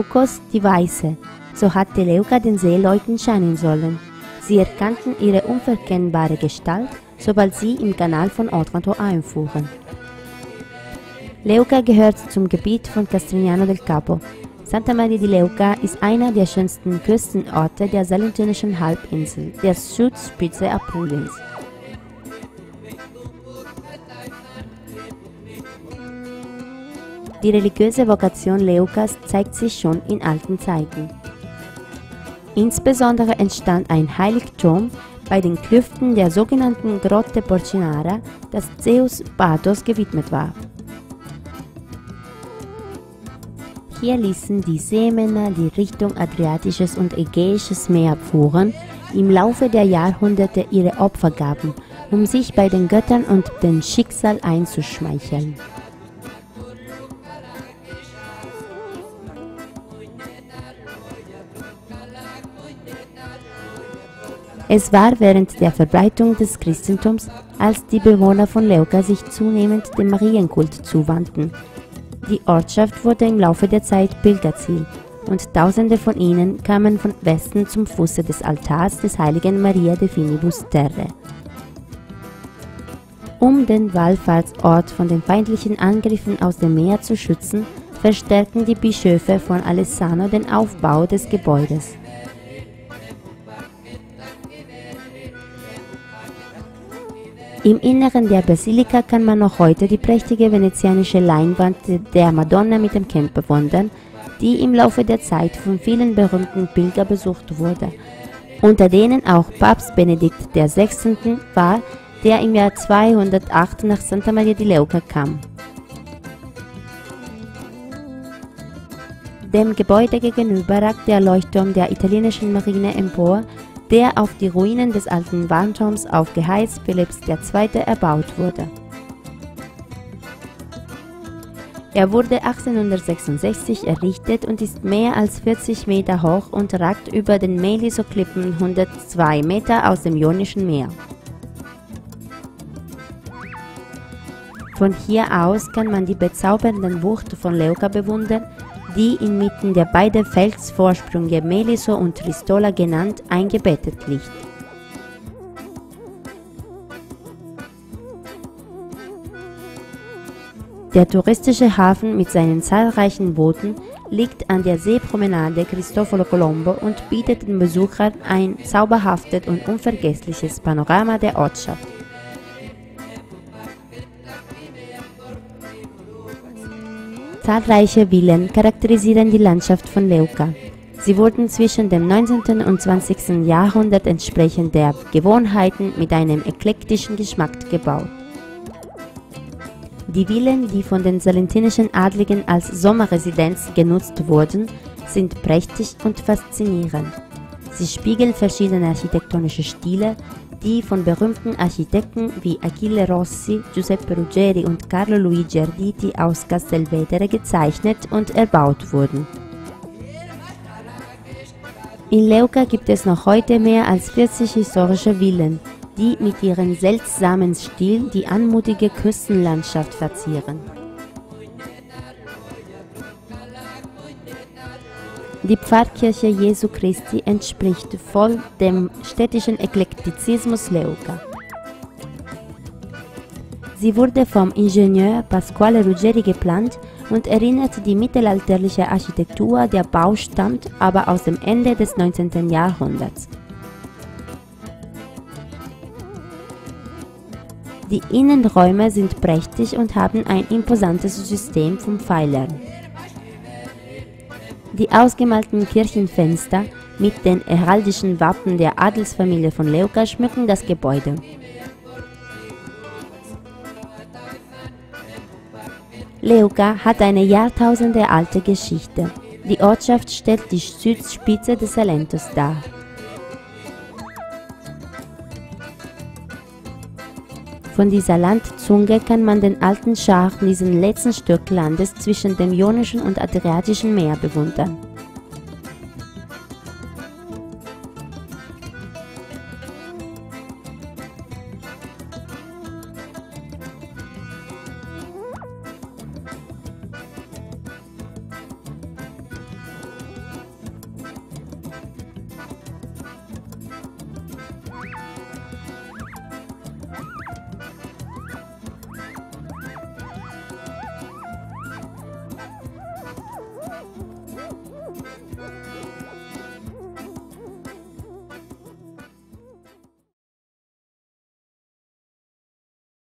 Lukos die Weiße, so hatte Leuca den Seeleuten scheinen sollen. Sie erkannten ihre unverkennbare Gestalt, sobald sie im Kanal von Otranto einfuhren. Leuca gehört zum Gebiet von Castigliano del Capo. Santa Maria di Leuca ist einer der schönsten Küstenorte der salentinischen Halbinsel, der Südspitze Apuliens. Die religiöse Vokation Leucas zeigt sich schon in alten Zeiten. Insbesondere entstand ein Heiligtum bei den Klüften der sogenannten Grotte Porcinara, das Zeus Pathos gewidmet war. Hier ließen die Seemänner, die Richtung Adriatisches und Ägäisches Meer fuhren, im Laufe der Jahrhunderte ihre Opfer gaben, um sich bei den Göttern und dem Schicksal einzuschmeicheln. Es war während der Verbreitung des Christentums, als die Bewohner von Leuca sich zunehmend dem Marienkult zuwandten. Die Ortschaft wurde im Laufe der Zeit Pilgerziel und Tausende von ihnen kamen von Westen zum Fuße des Altars des heiligen Maria de Finibus Terrae. Um den Wallfahrtsort von den feindlichen Angriffen aus dem Meer zu schützen, verstärkten die Bischöfe von Alessano den Aufbau des Gebäudes. Im Inneren der Basilika kann man noch heute die prächtige venezianische Leinwand der Madonna mit dem Kind bewundern, die im Laufe der Zeit von vielen berühmten Pilgern besucht wurde, unter denen auch Papst Benedikt XVI. War, der im Jahr 208 nach Santa Maria di Leuca kam. Dem Gebäude gegenüber ragt der Leuchtturm der italienischen Marine empor, der auf die Ruinen des alten Warnturms auf Geheiß Philipps II. Erbaut wurde. Er wurde 1866 errichtet und ist mehr als 40 Meter hoch und ragt über den Meliso-Klippen 102 Meter aus dem Ionischen Meer. Von hier aus kann man die bezaubernde Bucht von Leuca bewundern, die inmitten der beiden Felsvorsprünge Meliso und Tristola genannt eingebettet liegt. Der touristische Hafen mit seinen zahlreichen Booten liegt an der Seepromenade Cristoforo Colombo und bietet den Besuchern ein zauberhaftes und unvergessliches Panorama der Ortschaft. Zahlreiche Villen charakterisieren die Landschaft von Leuca. Sie wurden zwischen dem 19. und 20. Jahrhundert entsprechend der Gewohnheiten mit einem eklektischen Geschmack gebaut. Die Villen, die von den salentinischen Adligen als Sommerresidenz genutzt wurden, sind prächtig und faszinierend. Sie spiegeln verschiedene architektonische Stile, die von berühmten Architekten wie Achille Rossi, Giuseppe Ruggeri und Carlo Luigi Arditi aus Castelvetere gezeichnet und erbaut wurden. In Leuca gibt es noch heute mehr als 40 historische Villen, die mit ihrem seltsamen Stil die anmutige Küstenlandschaft verzieren. Die Pfarrkirche Jesu Christi entspricht voll dem städtischen Eklektizismus Leuca. Sie wurde vom Ingenieur Pasquale Ruggeri geplant und erinnert die mittelalterliche Architektur, der Bau stammt aber aus dem Ende des 19. Jahrhunderts. Die Innenräume sind prächtig und haben ein imposantes System von Pfeilern. Die ausgemalten Kirchenfenster mit den heraldischen Wappen der Adelsfamilie von Leuca schmücken das Gebäude. Leuca hat eine jahrtausendealte Geschichte. Die Ortschaft stellt die Südspitze des Salentos dar. Von dieser Landzunge kann man den alten Schach, diesen letzten Stück Landes zwischen dem Ionischen und Adriatischen Meer bewundern.